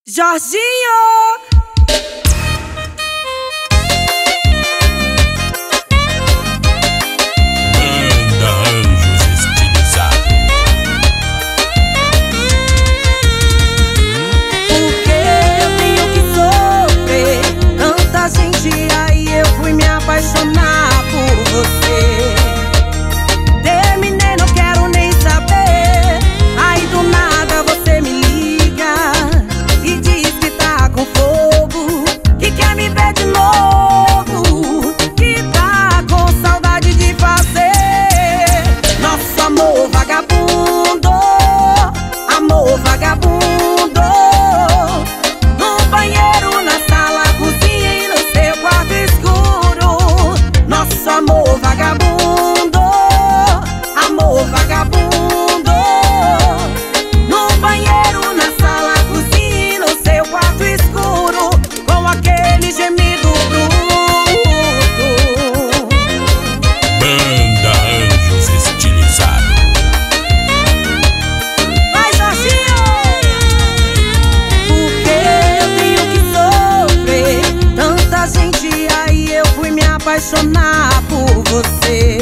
Jorginho! Banda Anjos Estilizados. Porque eu tenho que sofrer tanta gente, aí eu fui me apaixonar por você. Terminei, não quero nem saber. Aí do nada você me liga e diz que tá com fogo, que quer me ver de novo, que tá com saudade de fazer nosso amor vagabundo, amor vagabundo. No banheiro, na sala, cozinha e no seu quarto escuro. Nosso amor vagabundo, amor vagabundo. No banheiro, na sala, cozinha e no seu quarto escuro, com aquele gemido bruto. Banda Anjos Estilizados. Vai, Jorginho! Porque eu tenho que sofrer tanta gente, aí eu fui me apaixonar por você.